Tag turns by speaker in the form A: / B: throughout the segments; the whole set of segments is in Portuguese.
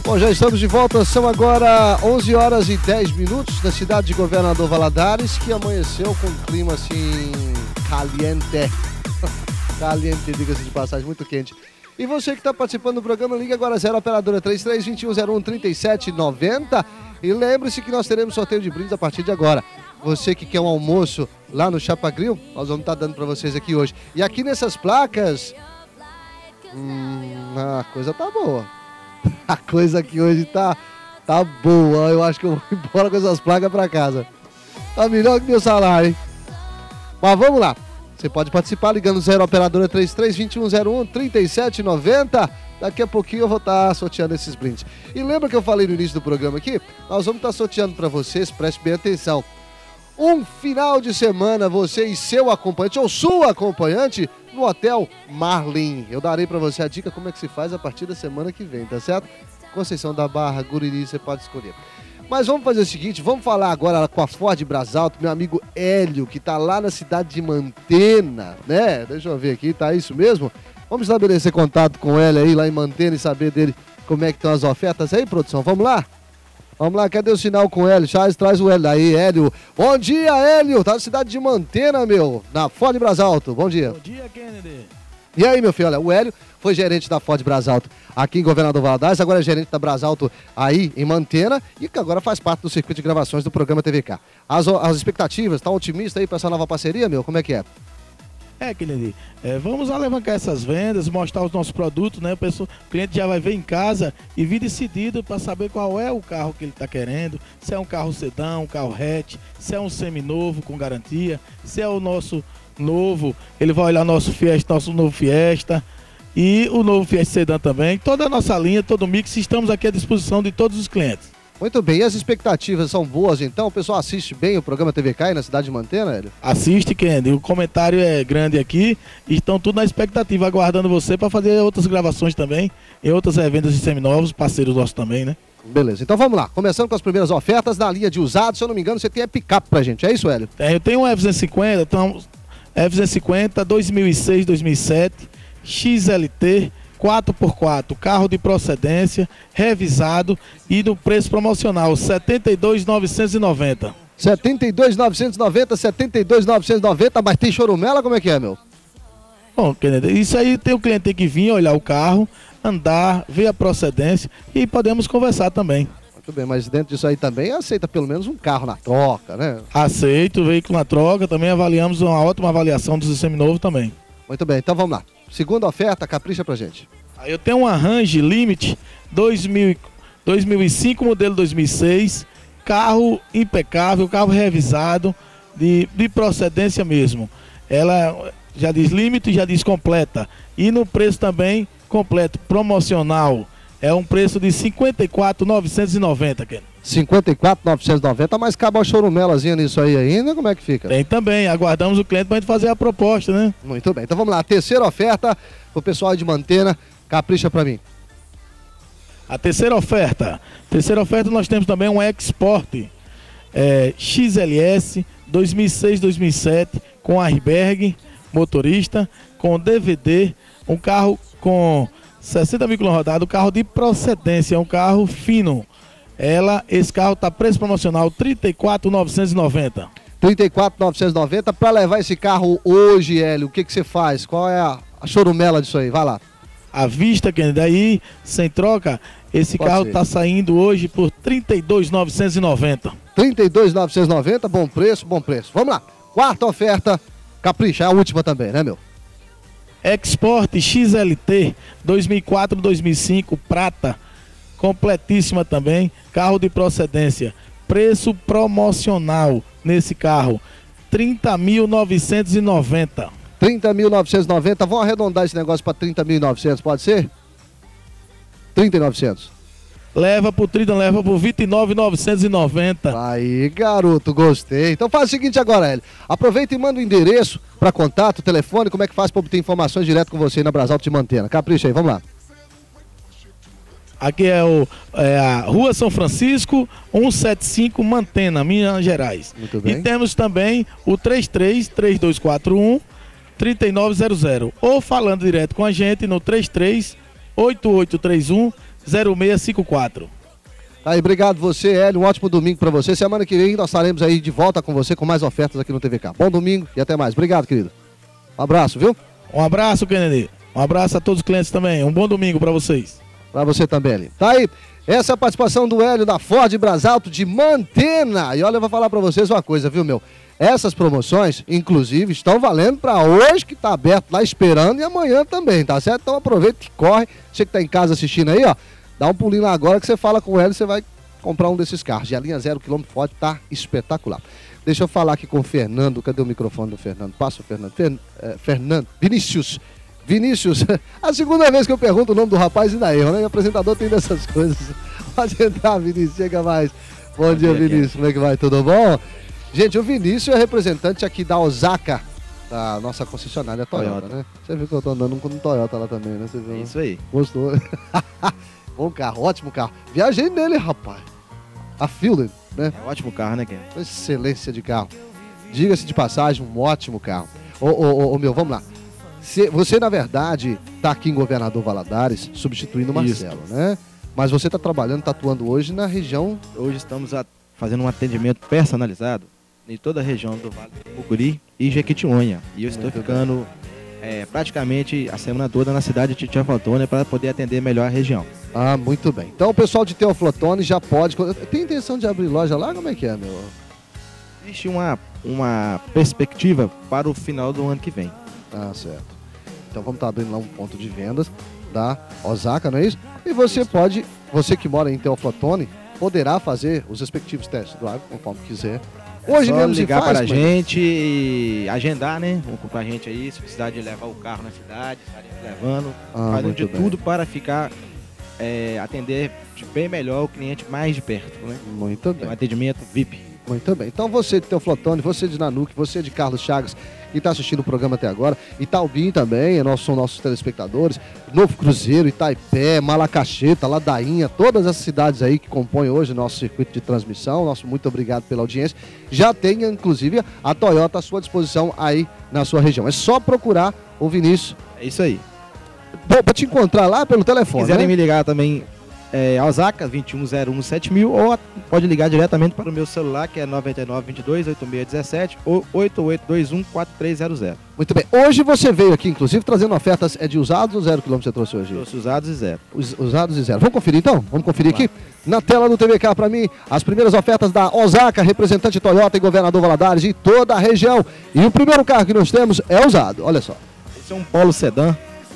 A: Bom, já estamos de volta, são agora 11 horas e 10 minutos na cidade de Governador Valadares, que amanheceu com um clima assim, caliente, caliente, diga-se de passagem, muito quente. E você que está participando do programa, liga agora 0 operadora 33-2101-3790 e lembre-se que nós teremos sorteio de brindes a partir de agora. Você que quer um almoço lá no Chapa Grill, nós vamos estar dando para vocês aqui hoje. E aqui nessas placas, a coisa tá boa. A coisa aqui hoje tá boa. Eu acho que eu vou embora com essas placas para casa. Tá melhor que meu salário, hein? Mas vamos lá. Você pode participar ligando 0 operadora 33-2101-3790. Daqui a pouquinho eu vou estar sorteando esses brindes. E lembra que eu falei no início do programa aqui? Nós vamos estar sorteando para vocês, preste bem atenção. Um final de semana, você e seu acompanhante ou sua acompanhante no Hotel Marlin. Eu darei para você a dica como é que se faz a partir da semana que vem, tá certo? Conceição da Barra, Guriri, você pode escolher. Mas vamos fazer o seguinte, vamos falar agora com a Ford Brasalto, meu amigo Hélio, que tá lá na cidade de Mantena, né? Deixa eu ver aqui, tá isso mesmo? Vamos estabelecer contato com o Hélio aí, lá em Mantena, e saber dele como é que estão as ofertas aí, produção? Vamos lá? Vamos lá, cadê o sinal com o Hélio? Charles, traz o Hélio aí, Hélio. Bom dia, Hélio, tá na cidade de Mantena, meu, na Ford Brasalto. Bom dia.
B: Bom dia, Kennedy.
A: E aí, meu filho, olha, o Hélio foi gerente da Ford Brasalto aqui em Governador Valadares, agora é gerente da Brasalto aí em Mantena e que agora faz parte do circuito de gravações do programa TVK. As expectativas, tá otimista aí para essa nova parceria, meu? Como é que é?
B: Kennedy, vamos alavancar essas vendas, mostrar os nossos produtos, né? O cliente já vai ver em casa e vir decidido para saber qual é o carro que ele está querendo, se é um carro sedã, um carro hatch, se é um seminovo com garantia, se é o nosso novo, ele vai olhar nosso novo Fiesta e o novo Fiesta Sedã também. Toda a nossa linha, todo o mix, estamos aqui à disposição de todos os clientes.
A: Muito bem, e as expectativas são boas então? O pessoal assiste bem o programa TVK aí na cidade de Mantena, Hélio?
B: Assiste, Kennedy, o comentário é grande aqui e estão tudo na expectativa, aguardando você para fazer outras gravações também, em outras vendas de seminovos, parceiros nossos também, né?
A: Beleza, então vamos lá, começando com as primeiras ofertas na linha de usados, se eu não me engano você tem a picape pra gente, é isso, Hélio?
B: Eu tenho um F-250, então F-250 2006, 2007, XLT, 4x4, carro de procedência, revisado e no preço promocional, R$ 72.990.
A: 72.990, 72.990, mas tem chorumela, como é que é, meu?
B: Bom, Kennedy, isso aí tem o cliente tem que vir, olhar o carro, andar, ver a procedência e podemos conversar também.
A: Muito bem, mas dentro disso aí também aceita pelo menos um carro na troca, né?
B: Aceito o veículo na troca, também avaliamos uma ótima avaliação do seminovo também.
A: Muito bem, então vamos lá. Segunda oferta, capricha pra gente.
B: Aí eu tenho um Range Limit 2005, modelo 2006, carro impecável, carro revisado, de procedência mesmo. Ela já diz limite, já diz completa. E no preço também completo, promocional. É um preço de R$ 54.990, Ken.
A: 54.990, mas cabe uma chorumelazinha nisso aí ainda, como é que fica?
B: Tem também, aguardamos o cliente para a gente fazer a proposta, né?
A: Muito bem, então vamos lá, terceira oferta pro pessoal de Mantena, capricha pra mim.
B: A terceira oferta nós temos também um Export XLS 2006-2007 com airbag, motorista, com DVD, um carro com 60 mil quilômetros rodados, um carro de procedência, um carro fino. Esse carro está preço promocional R$ 34.990.
A: 34.990, para levar esse carro hoje, Hélio, o que você faz? Qual é a chorumela disso aí? Vai lá.
B: À vista, Kennedy, daí, sem troca, esse carro está saindo hoje por R$ 32.990.
A: 32.990, bom preço, bom preço. Vamos lá, quarta oferta, capricha, é a última também, né, meu?
B: Export XLT 2004-2005, prata, completíssima também, carro de procedência, preço promocional nesse carro, R$ 30.990.
A: 30.990, vamos arredondar esse negócio para 30.900, pode ser? 30.900.
B: Leva por 30, leva por 29.990.
A: Aí, garoto, gostei. Então faz o seguinte agora, Hélio. Aproveita e manda o endereço para contato, telefone, como é que faz para obter informações direto com você na Brasalto de Mantena. Capricha aí, vamos lá.
B: Aqui é a Rua São Francisco, 175, Mantena, Minas Gerais.
A: Muito bem.
B: E temos também o 33-3241-3900. Ou falando direto com a gente no 33-8831 0654.
A: Aí, obrigado você, Hélio. Um ótimo domingo pra você. Semana que vem nós estaremos aí de volta com você com mais ofertas aqui no TVK. Bom domingo e até mais. Obrigado, querido. Um abraço, viu?
B: Um abraço, Kennedy. Um abraço a todos os clientes também. Um bom domingo pra vocês.
A: Pra você também, Hélio. Tá aí. Essa é a participação do Hélio da Ford Brasalto de Mantena. E olha, eu vou falar pra vocês uma coisa, viu, meu? Essas promoções, inclusive, estão valendo pra hoje, que tá aberto lá esperando, e amanhã também, tá certo? Então aproveita e corre. Você que tá em casa assistindo aí, ó. Dá um pulinho lá agora que você fala com ele e você vai comprar um desses carros. E a linha 0 km Ford tá espetacular. Deixa eu falar aqui com o Fernando. Cadê o microfone do Fernando? Passa o Fernando. Fernando. Vinícius. A segunda vez que eu pergunto o nome do rapaz ainda erro, né? O apresentador tem dessas coisas. Pode entrar, Vinícius. Chega mais. Bom dia, Vinícius. Como é que vai? Tudo bom? Gente, o Vinícius é representante aqui da Osaka, da nossa concessionária Toyota, né? Você viu que eu tô andando com um Toyota lá também, né? Você viu?
C: Isso aí.
A: Gostou? Bom carro, ótimo carro. Viajei nele, rapaz. A Fielder, né?
C: É um ótimo carro, né, Ken?
A: Excelência de carro. Diga-se de passagem, um ótimo carro. Meu, vamos lá. Você, na verdade, tá aqui em Governador Valadares, substituindo o Marcelo, né? Mas você tá trabalhando, tá atuando hoje na região...
C: Hoje estamos fazendo um atendimento personalizado em toda a região do Vale do Mucuri e Jequitinhonha. E eu estou ficando praticamente a semana toda na cidade de Teoflotone para poder atender melhor a região.
A: Ah, muito bem. Então o pessoal de Teoflotone já pode... Tem intenção de abrir loja lá? Como é que é, meu?
C: Existe uma perspectiva para o final do ano que vem.
A: Ah, certo. Então vamos estar abrindo lá um ponto de vendas da Osaka, não é isso? E você pode, você que mora em Teoflotone, poderá fazer os respectivos testes drive, conforme quiser. Hoje mesmo
C: ligar
A: faz,
C: para a gente e agendar, né? Vamos comprar a gente aí, se precisar de levar o carro na cidade, estaremos levando, fazendo de tudo para ficar, atender bem melhor o cliente mais de perto, né?
A: Muito bem.
C: Um atendimento VIP.
A: Muito bem. Então você de Teoflotone, você de Nanuque, você de Carlos Chagas, que está assistindo o programa até agora, Itaubim também, são nossos telespectadores, Novo Cruzeiro, Itaipé, Malacacheta, Ladainha, todas as cidades aí que compõem hoje o nosso circuito de transmissão. Nosso muito obrigado pela audiência. Já tem, inclusive, a Toyota à sua disposição aí na sua região. É só procurar o Vinícius.
C: É isso aí.
A: Bom, para te encontrar lá pelo telefone,
C: Se quiserem,
A: né?
C: me ligar também, Osaka 21017000, ou pode ligar diretamente para o meu celular, que é 9922-8617 ou 8821-4300.
A: Muito bem. Hoje você veio aqui, inclusive, trazendo ofertas de usados ou 0 km você trouxe hoje?
C: Trouxe usados e zero.
A: Usados e zero. Vamos conferir então? Vamos conferir aqui? Na tela do TVK para mim, as primeiras ofertas da Osaka, representante Toyota e Governador Valadares e toda a região. E o primeiro carro que nós temos é usado, olha só.
C: Esse é um Polo Sedan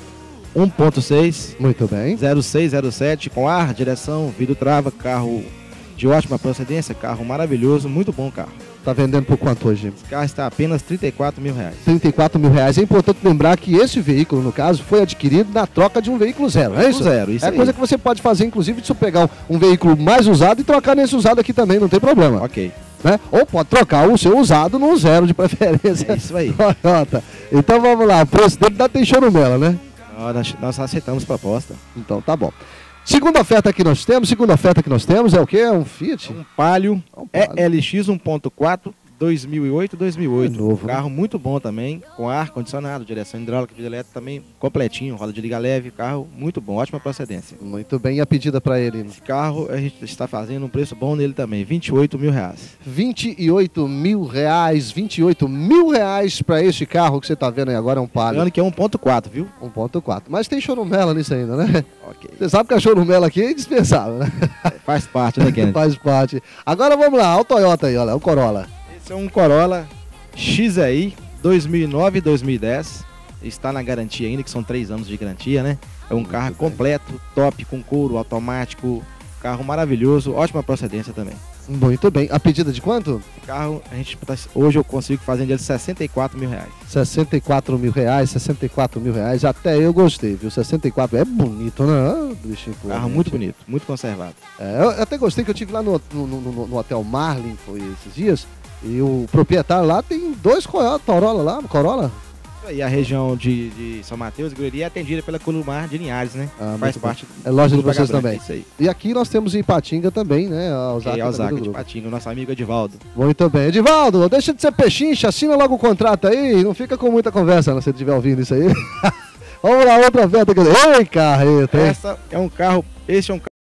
C: 1.6.
A: Muito bem.
C: 0607, com ar, direção, vidro trava, carro de ótima procedência, carro maravilhoso, muito bom carro.
A: Tá vendendo por quanto hoje?
C: Esse carro está apenas R$34 mil.
A: R$34.000. É importante lembrar que esse veículo, no caso, foi adquirido na troca de um veículo zero, não é isso?
C: Zero, isso
A: é
C: aí.
A: Coisa que você pode fazer, inclusive, de você pegar um veículo mais usado e trocar nesse usado aqui também, não tem problema.
C: Ok.
A: Né? Ou pode trocar o seu usado no zero de preferência.
C: É isso aí.
A: Toyota. Então vamos lá, o preço dele tem chorumela, né?
C: Nós aceitamos proposta.
A: Então tá bom. Segunda oferta que nós temos é o quê? É um Fiat?
C: Um Palio,
A: Um Palio.
C: ELX 1.4 2008.
A: Novo, né?
C: Carro muito bom também, com ar condicionado, direção hidráulica, vidro elétrico também completinho, roda de liga leve, carro muito bom, ótima procedência.
A: Muito bem. E a pedida para ele?
C: Esse carro a gente está fazendo um preço bom nele também, R$28 mil.
A: R$28.000 para este carro que você tá vendo aí agora, é um Palio.
C: Lembrando que é 1.4, viu?
A: 1.4. Mas tem chorumela nisso ainda, né?
C: Ok.
A: Você sabe que a chorumela aqui é indispensável, né?
C: Faz parte, né, Kennedy?
A: Faz parte. Agora vamos lá, olha o Toyota aí, olha, o Corolla.
C: Esse é um Corolla XI 2009 e 2010. Está na garantia ainda, que são 3 anos de garantia, né? É um carro completo, top, com couro, automático, carro maravilhoso, ótima procedência também.
A: Muito bem. A pedida de quanto?
C: O carro, hoje eu consigo fazer ele de R$64 mil.
A: R$64.000. Até eu gostei, viu? 64 é bonito, né? Ah, bichinho,
C: Carro muito bonito, muito conservado.
A: Eu até gostei que eu tive lá no Hotel Marlin, foi esses dias. E o proprietário lá tem 2 Corolla lá, Corolla.
C: E a região de São Mateus e Guruiri é atendida pela Columar de Linhares, né? Faz parte
A: É loja
C: do
A: de vocês
C: Paga
A: também.
C: Branca, isso aí.
A: E aqui nós temos em Ipatinga também, né? A
C: Osaka de Patinga, nosso amigo Edivaldo.
A: Muito bem. Edivaldo, deixa de ser pechincha, assina logo o contrato aí, não fica com muita conversa, se você estiver ouvindo isso aí. Vamos lá, outra oferta. Ei, carreta.
C: Essa é um carro Este é um